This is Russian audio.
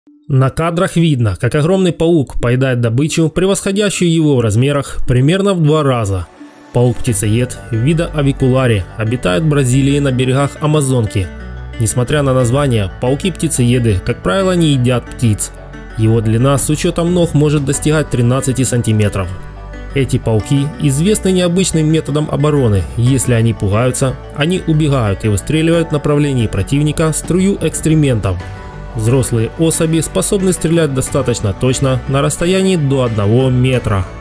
На кадрах видно, как огромный паук поедает добычу, превосходящую его в размерах примерно в 2 раза. Паук-птицеед вида авикулари обитает в Бразилии на берегах Амазонки. Несмотря на название, пауки-птицееды, как правило, не едят птиц. Его длина с учетом ног может достигать 13 сантиметров. Эти пауки известны необычным методом обороны. Если они пугаются, они убегают и выстреливают в направлении противника струю экскрементов. Взрослые особи способны стрелять достаточно точно на расстоянии до 1 метра.